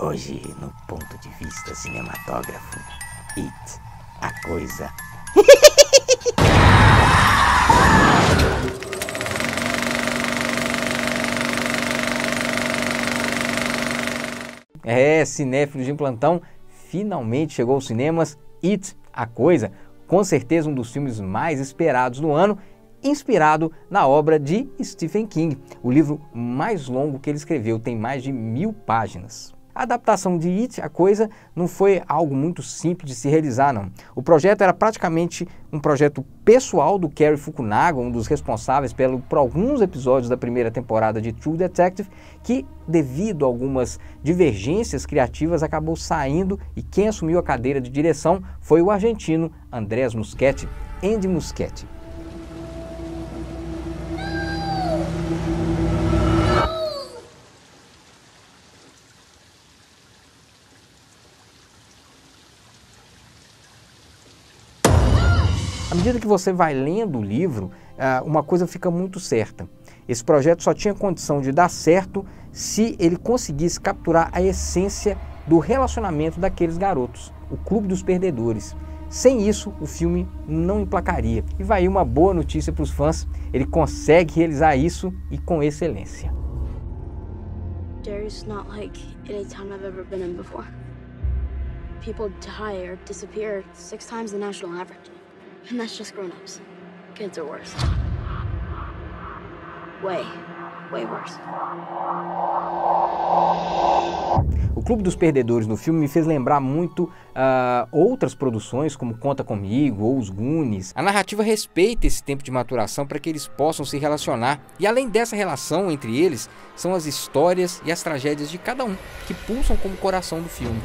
Hoje, no ponto de vista cinematógrafo, It, a coisa. Cinéfilos de plantão, finalmente chegou aos cinemas It, a coisa, com certeza um dos filmes mais esperados do ano, inspirado na obra de Stephen King. O livro mais longo que ele escreveu, tem mais de 1000 páginas. A adaptação de It, a coisa, não foi algo muito simples de se realizar, não. O projeto era praticamente um projeto pessoal do Cary Fukunaga, um dos responsáveis por alguns episódios da primeira temporada de True Detective, que, devido a algumas divergências criativas, acabou saindo, e quem assumiu a cadeira de direção foi o argentino Andrés Muschietti, Andy Muschietti. À medida que você vai lendo o livro, uma coisa fica muito certa. Esse projeto só tinha condição de dar certo se ele conseguisse capturar a essência do relacionamento daqueles garotos, o Clube dos Perdedores. Sem isso, o filme não emplacaria. E vai aí uma boa notícia para os fãs, ele consegue realizar isso e com excelência. Derry's not like any town I've ever been in before. People die or disappear 6 times the national average. And that's just grown-ups. Kids are worse. Way worse. O Clube dos Perdedores no filme me fez lembrar muito outras produções, como Conta Comigo ou Os Goonies. A narrativa respeita esse tempo de maturação para que eles possam se relacionar. E além dessa relação entre eles, são as histórias e as tragédias de cada um, que pulsam como coração do filme.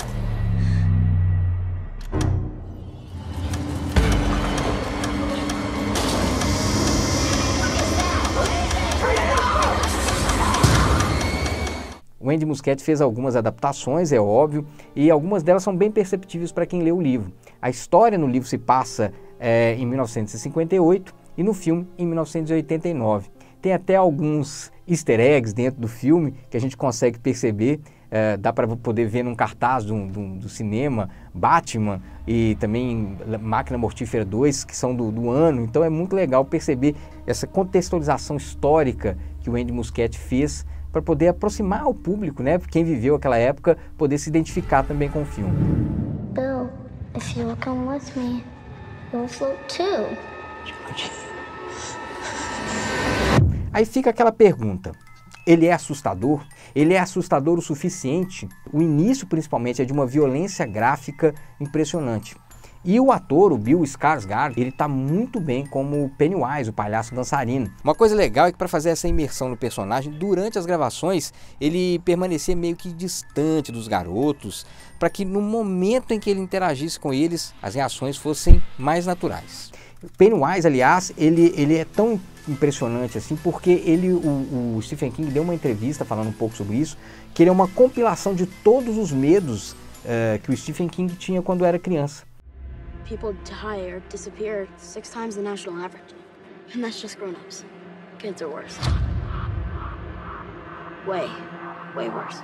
O Andy Muschietti fez algumas adaptações, é óbvio, e algumas delas são bem perceptíveis para quem lê o livro. A história no livro se passa em 1958 e no filme em 1989. Tem até alguns easter eggs dentro do filme que a gente consegue perceber, dá para poder ver num cartaz do cinema, Batman e também Máquina Mortífera 2, que são do ano, então é muito legal perceber essa contextualização histórica que o Andy Muschietti fez para poder aproximar o público, né? Quem viveu aquela época, poder se identificar também com o filme. Bill, if you will come with me, you will float too. George. Aí fica aquela pergunta, ele é assustador? Ele é assustador o suficiente? O início, principalmente, é de uma violência gráfica impressionante. E o ator, o Bill Skarsgård, ele está muito bem como Pennywise, o palhaço dançarino. Uma coisa legal é que para fazer essa imersão no personagem, durante as gravações, ele permanecia meio que distante dos garotos, para que no momento em que ele interagisse com eles, as reações fossem mais naturais. Pennywise, aliás, ele é tão impressionante assim, porque o Stephen King deu uma entrevista falando um pouco sobre isso, que ele é uma compilação de todos os medos que o Stephen King tinha quando era criança. People die or disappear 6 times the national average. And that's just grown-ups. Kids are worse. Way worse.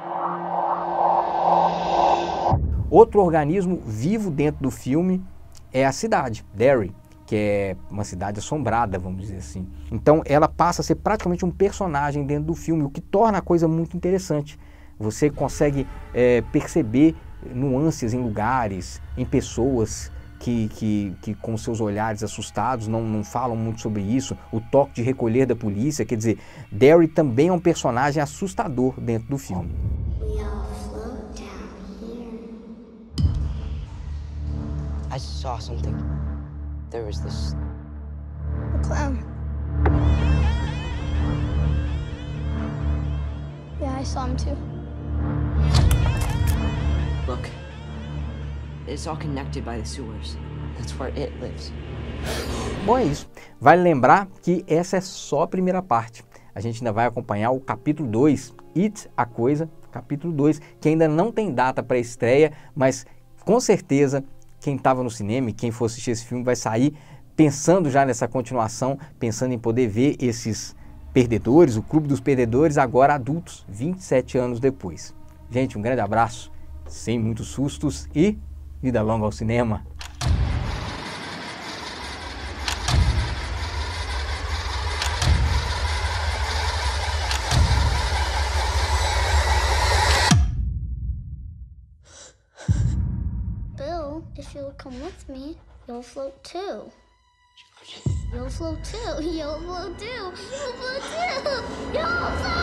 Outro organismo vivo dentro do filme é a cidade, Derry, que é uma cidade assombrada, vamos dizer assim. Então ela passa a ser praticamente um personagem dentro do filme, o que torna a coisa muito interessante. Você consegue perceber nuances em lugares, em pessoas que com seus olhares assustados não falam muito sobre isso, o toque de recolher da polícia, quer dizer, Derry também é um personagem assustador dentro do filme. We all float down here. I saw something. There was this... A clown. Yeah, I saw him too. Look. It's all connected by the sewers. That's where it lives. Bom, é isso. Vale lembrar que essa é só a primeira parte. A gente ainda vai acompanhar o capítulo 2, It, a coisa, capítulo 2, que ainda não tem data para estreia, mas com certeza quem estava no cinema e quem for assistir esse filme vai sair pensando já nessa continuação, pensando em poder ver esses perdedores, o Clube dos Perdedores, agora adultos, 27 anos depois. Gente, um grande abraço, sem muitos sustos e vida longa ao cinema. Bill, if you'll come with me, you'll float too. You'll float too. You'll float too. You'll float too. You'll float.